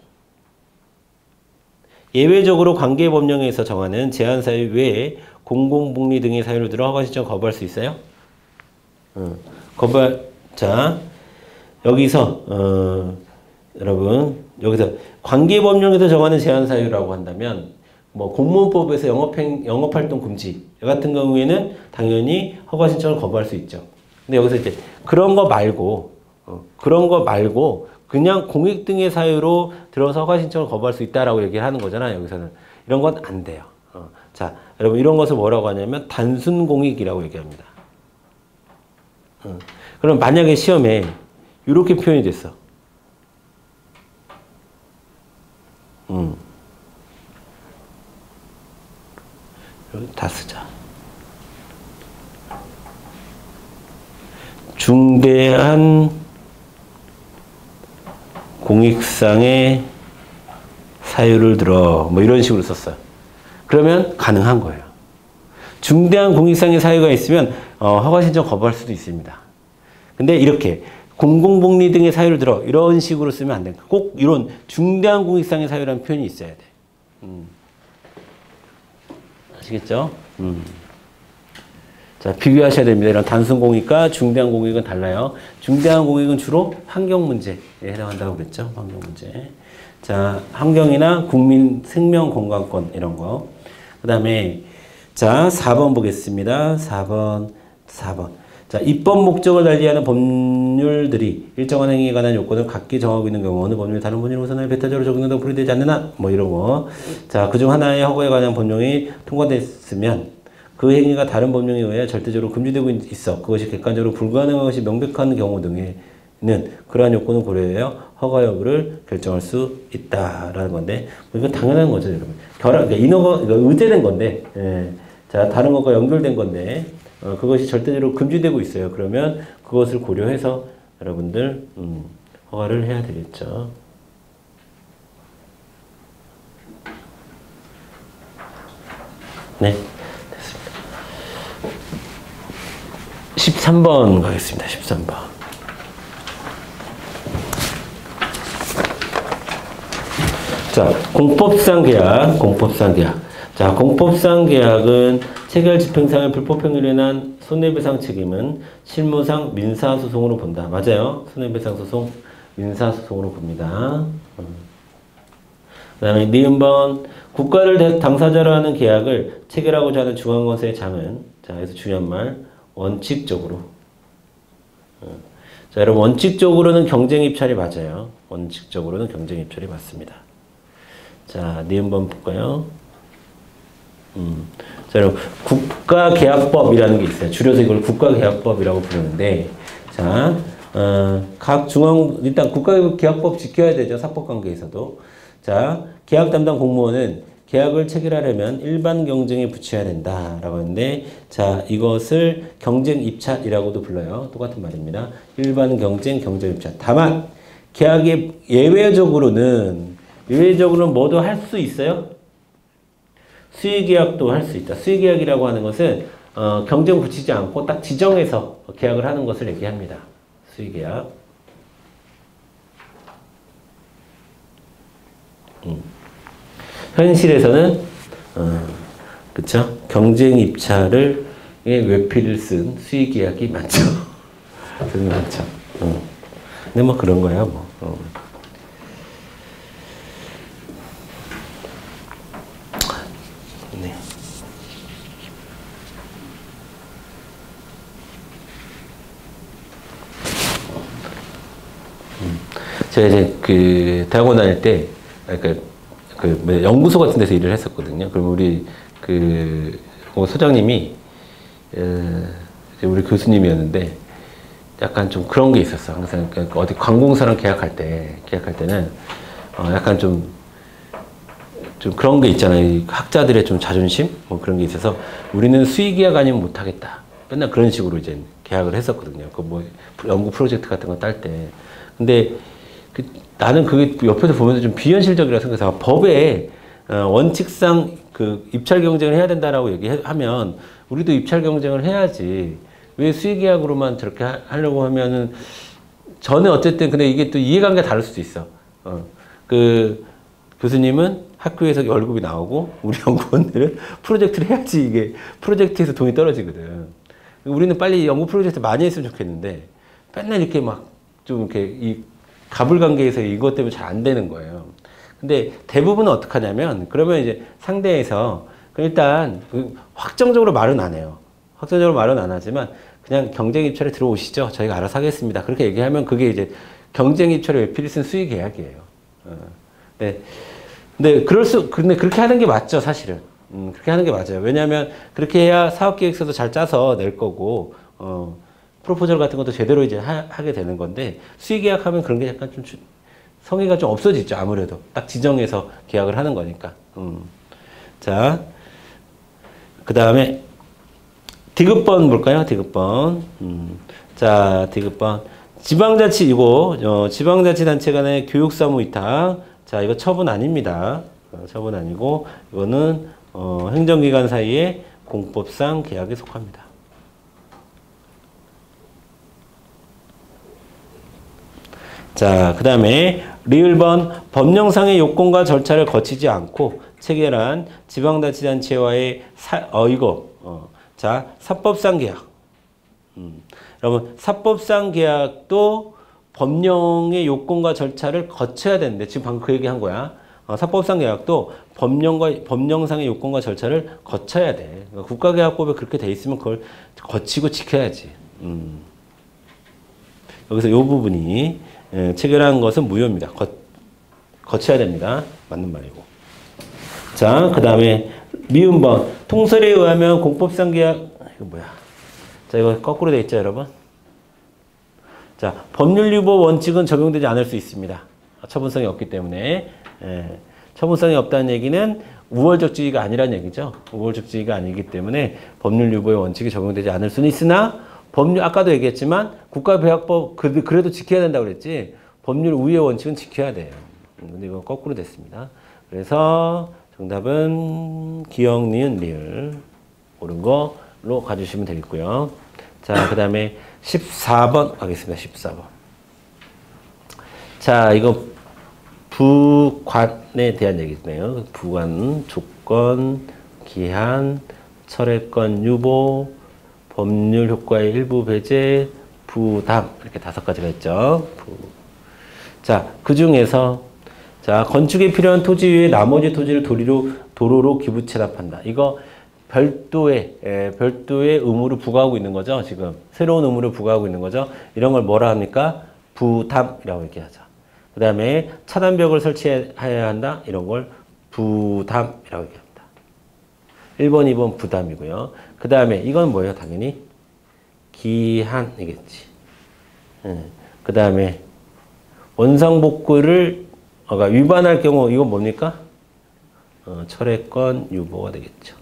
예외적으로 관계법령에서 정하는 제한사유 외에 공공복리 등의 사유를 들어 허가 신청 거부할 수 있어요? 자, 여기서, 여러분, 여기서 관계법령에서 정하는 제한사유라고 한다면, 뭐, 공무원법에서 영업활동 금지 같은 경우에는 당연히 허가 신청을 거부할 수 있죠. 근데 여기서 이제 그런 거 말고, 그냥 공익 등의 사유로 들어서 허가 신청을 거부할 수 있다라고 얘기를 하는 거잖아요. 여기서는. 이런 건 안 돼요. 자, 여러분, 이런 것을 뭐라고 하냐면 단순 공익이라고 얘기합니다. 그럼 만약에 시험에 이렇게 표현이 됐어. 여기 다 쓰자. 중대한 공익상의 사유를 들어 뭐 이런 식으로 썼어요. 그러면 가능한 거예요. 중대한 공익상의 사유가 있으면 허가 신청 거부할 수도 있습니다. 근데 이렇게 공공복리 등의 사유를 들어 이런 식으로 쓰면 안 됩니다. 꼭 이런 중대한 공익상의 사유라는 표현이 있어야 돼. 아시겠죠? 자, 비교하셔야 됩니다. 이런 단순 공익과 중대한 공익은 달라요. 중대한 공익은 주로 환경 문제에 해당한다고 그랬죠. 환경 문제. 자, 환경이나 국민 생명 건강권 이런 거. 그 다음에 자, 4번 보겠습니다. 4번. 자, 입법 목적을 달리하는 법률들이 일정한 행위에 관한 요건을 각기 정하고 있는 경우 어느 법률이 다른 법률 우선을 배타적으로 적용된다고 풀이되지 않느냐? 뭐 이런 거. 자, 그중 하나의 허가에 관한 법령이 통과됐으면 그 행위가 다른 법령에 의해 절대적으로 금지되고 있어. 그것이 객관적으로 불가능한 것이 명백한 경우 등에는 그러한 요건을 고려하여 허가 여부를 결정할 수 있다라는 건데, 이건 당연한 거죠, 여러분. 그러니까 인허가, 의제된 건데, 예. 자, 다른 것과 연결된 건데, 그것이 절대적으로 금지되고 있어요. 그러면 그것을 고려해서 여러분들, 허가를 해야 되겠죠. 네. 13번 가겠습니다. 13번. 자, 공법상 계약. 자, 공법상 계약은 체결 집행상의 불법 행위로 인한 손해배상 책임은 실무상 민사소송으로 본다. 맞아요. 손해배상 소송, 민사소송으로 봅니다. 그 다음에 니은번 국가를 당사자로 하는 계약을 체결하고자 하는 중앙건설의 장은, 자, 여기서 중요한 말, 원칙적으로. 자, 여러분, 원칙적으로는 경쟁 입찰이 맞아요. 원칙적으로는 경쟁 입찰이 맞습니다. 자, 니은번 볼까요? 자, 여러분, 국가계약법이라는 게 있어요. 줄여서 이걸 국가계약법이라고 부르는데, 자, 각 일단 국가계약법 지켜야 되죠. 사법관계에서도. 자, 계약 담당 공무원은 계약을 체결하려면 일반 경쟁에 붙여야 된다라고 하는데, 자, 이것을 경쟁 입찰이라고도 불러요. 똑같은 말입니다. 일반 경쟁 입찰. 다만 계약에 예외적으로는 뭐도 할 수 있어요? 수의계약도 할 수 있다. 수의계약이라고 하는 것은 경쟁 붙이지 않고 딱 지정해서 계약을 하는 것을 얘기합니다. 수의계약. 현실에서는 그쵸? 경쟁 입찰을 외피를 쓴 수의계약이 많죠. 되게 많죠. 근데 뭐 그런 거야 뭐. 제가 이제 그 대학원 다닐 때, 그 연구소 같은 데서 일을 했었거든요. 그럼 우리 그 소장님이 우리 교수님이었는데 약간 좀 그런 게 있었어. 항상 그러니까 어디 관공서랑 계약할 때는 약간 좀 그런 게 있잖아요. 이 학자들의 좀 자존심 뭐 그런 게 있어서 우리는 수의 계약 아니면 못 하겠다. 맨날 그런 식으로 이제 계약을 했었거든요. 그 뭐 연구 프로젝트 같은 거 딸 때. 근데 나는 그게 옆에서 보면서 좀 비현실적이라고 생각해서 법에 원칙상 그 입찰 경쟁을 해야 된다라고 얘기하면 우리도 입찰 경쟁을 해야지. 왜 수의 계약으로만 저렇게 하려고 하면은 저는 어쨌든 근데 이게 또 이해관계가 다를 수도 있어. 그 교수님은 학교에서 월급이 나오고 우리 연구원들은 프로젝트를 해야지 이게 프로젝트에서 돈이 떨어지거든. 우리는 빨리 연구 프로젝트 많이 했으면 좋겠는데 맨날 이렇게 막 좀 이렇게 이 가불관계에서 이것 때문에 잘 안 되는 거예요. 근데 대부분은 어떻게 하냐면 그러면 이제 상대에서 일단 확정적으로 말은 안 해요. 확정적으로 말은 안 하지만 그냥 경쟁 입찰에 들어오시죠. 저희가 알아서 하겠습니다. 그렇게 얘기하면 그게 이제 경쟁 입찰에 왜 필히 쓴 수의 계약이에요. 네. 근데 그렇게 하는 게 맞죠, 사실은. 그렇게 하는 게 맞아요. 왜냐하면 그렇게 해야 사업 계획서도 잘 짜서 낼 거고, 프로포절 같은 것도 제대로 이제 하게 되는 건데, 수의 계약하면 그런 게 약간 좀 성의가 좀 없어지죠, 아무래도. 딱 지정해서 계약을 하는 거니까. 자, 그 다음에, 디귿번 볼까요? 디귿번. 자, 디귿번. 지방자치, 지방자치단체 간의 교육사무위탁. 자, 이거 처분 아닙니다. 처분 아니고, 이거는, 행정기관 사이의 공법상 계약에 속합니다. 자, 그 다음에, 리을번, 법령상의 요건과 절차를 거치지 않고 체결한 지방자치단체와의 자, 사법상 계약. 여러분, 사법상 계약도 법령의 요건과 절차를 거쳐야 되는데, 지금 방금 그 얘기 한 거야. 사법상 계약도 법령상의 요건과 절차를 거쳐야 돼. 그러니까 국가계약법에 그렇게 돼 있으면 그걸 거치고 지켜야지. 여기서 이 부분이 체결한 것은 무효입니다. 거쳐야 됩니다. 맞는 말이고. 자, 그 다음에 미음번. 통설에 의하면 공법상 계약, 이거 뭐야? 자, 이거 거꾸로 돼 있죠, 여러분? 자, 법률 유보 원칙은 적용되지 않을 수 있습니다. 처분성이 없기 때문에. 처분성이 없다는 얘기는 우월적 지위가 아니라는 얘기죠. 우월적 지위가 아니기 때문에 법률 유보의 원칙이 적용되지 않을 수는 있으나 아까도 얘기했지만 국가배약법 그래도 지켜야 된다고 그랬지. 법률 우위의 원칙은 지켜야 돼요. 근데 이거 거꾸로 됐습니다. 그래서 정답은 기역, 니은, 리을 옳은 거로 가주시면 되겠고요. 자, 그 다음에 14번 가겠습니다. 14번. 자, 이거 부관에 대한 얘기네요. 부관, 조건, 기한, 철회권 유보, 법률 효과의 일부 배제, 부담 이렇게 5가지가 있죠. 자, 그 중에서 자, 건축에 필요한 토지 위에 나머지 토지를 도로로 기부 체납한다. 이거 별도의 의무를 부과하고 있는 거죠. 지금 새로운 의무를 부과하고 있는 거죠. 이런 걸 뭐라 합니까? 부담이라고 얘기하죠. 그 다음에 차단벽을 설치해야 한다. 이런 걸 부담이라고 얘기합니다. 1번, 2번 부담이고요. 그 다음에 이건 뭐예요? 당연히 기한이겠지. 그 다음에 원상복구를 위반할 경우 이건 뭡니까? 철회권 유보가 되겠죠.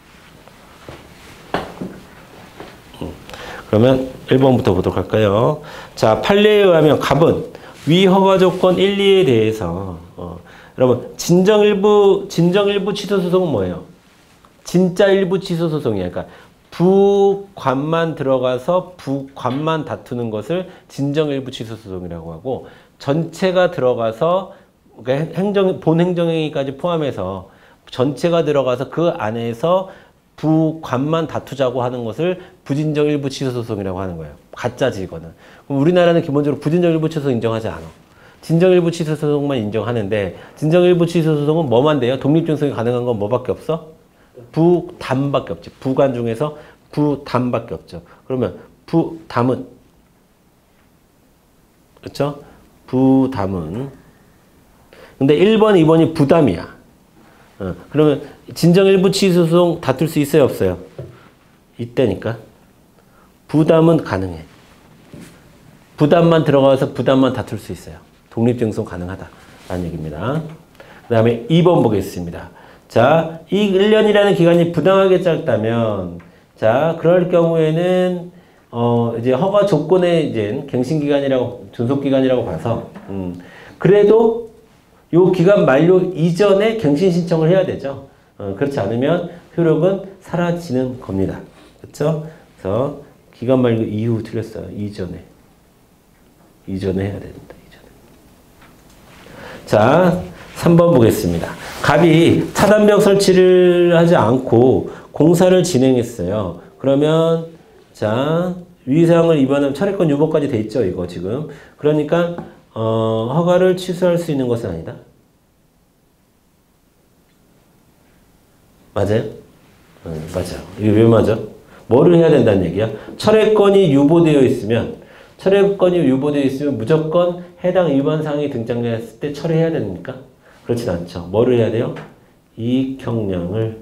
그러면 1번부터 보도록 할까요? 자, 판례에 의하면 갑은 위 허가 조건 1, 2에 대해서 여러분 진정 일부 취소 소송은 뭐예요? 진짜 일부 취소 소송이야. 그러니까 부관만 들어가서 부관만 다투는 것을 진정 일부 취소 소송이라고 하고 전체가 들어가서 그러니까 본 행정행위까지 포함해서 전체가 들어가서 그 안에서 부관만 다투자고 하는 것을 부진정 일부 취소 소송이라고 하는 거예요. 가짜지 이거는. 그럼 우리나라는 기본적으로 부진정 일부 취소 인정하지 않아. 진정 일부 취소 소송만 인정하는데 진정 일부 취소 소송은 뭐만 돼요? 독립증성이 가능한 건 뭐밖에 없어? 부담밖에 없지. 부관 중에서 부담밖에 없죠. 그러면 부담은 그렇죠? 부담은. 근데 1번, 2번이 부담이야. 그러면 진정 일부 취소 소송 다툴 수 있어요, 없어요? 이때니까. 부담은 가능해. 부담만 들어가서 부담만 다툴 수 있어요. 독립쟁송 가능하다라는 얘기입니다. 그 다음에 2번 보겠습니다. 자, 이 1년이라는 기간이 부당하게 짧다면, 자, 그럴 경우에는, 이제 허가 조건에 이제 갱신기간이라고, 존속기간이라고 봐서, 그래도 요 기간 만료 이전에 갱신 신청을 해야 되죠. 그렇지 않으면 효력은 사라지는 겁니다. 그렇죠? 그래서 기간 만료 이후 틀렸어요. 이전에 해야 됩니다. 이전에. 자, 3번 보겠습니다. 갑이 차단벽 설치를 하지 않고 공사를 진행했어요. 그러면 자, 위의사항을 위반하면 차례권 유보까지 돼 있죠, 이거 지금. 그러니까 허가를 취소할 수 있는 것은 아니다. 맞아요? 맞아요. 이게 왜 맞아? 뭐를 해야 된다는 얘기야? 철회권이 유보되어 있으면 무조건 해당 위반 사항이 등장했을 때 철회해야 됩니까? 그렇진 않죠. 뭐를 해야 돼요? 이익 형량을.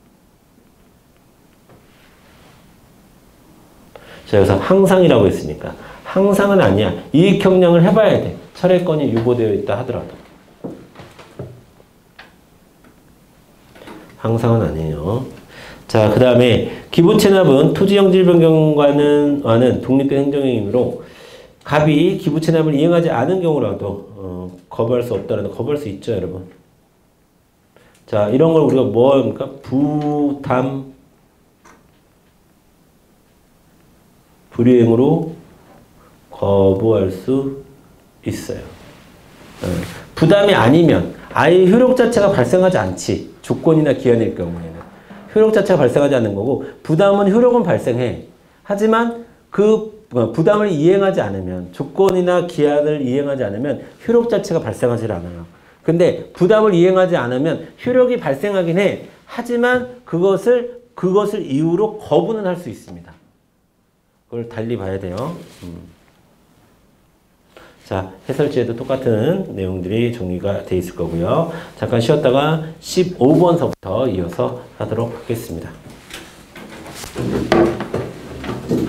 자, 여기서 항상이라고 했으니까 항상은 아니야. 이익 형량을 해봐야 돼. 철회권이 유보되어 있다 하더라도. 항상은 아니에요. 자, 그 다음에 기부채납은 토지형질 변경과는 독립된 행정행위로 갑이 기부채납을 이행하지 않은 경우라도 거부할 수 없다라는 거부할 수 있죠, 여러분. 자, 이런 걸 우리가 뭐 합니까? 부담 불이행으로 거부할 수 있어요. 부담이 아니면 아예 효력 자체가 발생하지 않지. 조건이나 기한일 경우에는. 효력 자체가 발생하지 않는 거고 부담은 효력은 발생해. 하지만 그 부담을 이행하지 않으면 조건이나 기한을 이행하지 않으면 효력 자체가 발생하지 않아요. 근데 부담을 이행하지 않으면 효력이 발생하긴 해. 하지만 그것을 이유로 거부는 할 수 있습니다. 그걸 달리 봐야 돼요. 자, 해설지에도 똑같은 내용들이 정리가 돼 있을 거고요. 잠깐 쉬었다가 15번서부터 이어서 하도록 하겠습니다.